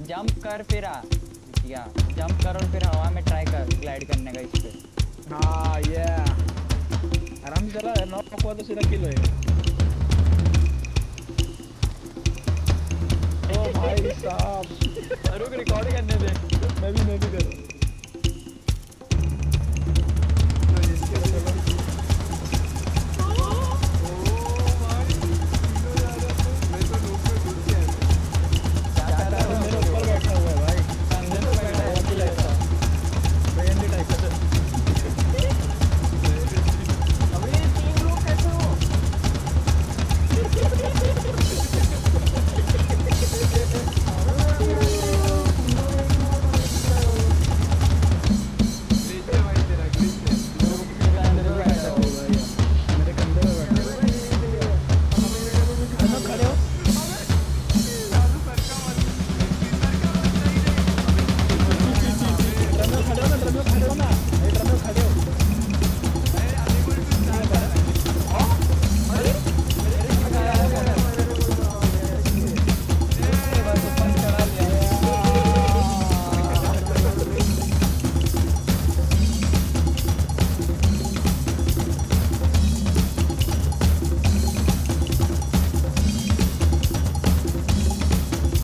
Jump कर फिर आ या जंप कर और फिर हवा में ट्राई कर ग्लाइड करने का इस पे। हाँ ये आराम से चला, नॉक हुआ तो सीधा किल होएगा। ओ भाई साहब रुक रिकॉर्ड करने दे। मैं भी कर रहा हूँ।